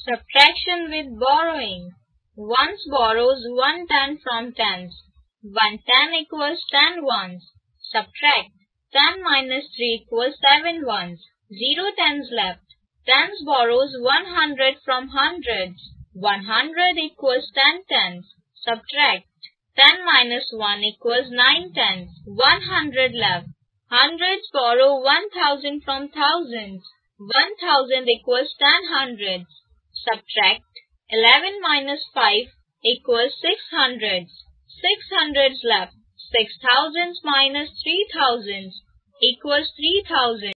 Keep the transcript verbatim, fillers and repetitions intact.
Subtraction with borrowing. Ones borrows one ten from tens. one ten equals ten ones. Subtract. ten minus three equals seven ones. zero tens left. Tens borrows one hundred from hundreds. one hundred equals ten tens. Subtract. ten minus one equals nine tens. one hundred left. Hundreds borrow one thousand from thousands. one thousand equals ten hundreds. Subtract. eleven minus five equals six hundreds. six hundreds left. six thousands minus three thousands equals three thousand.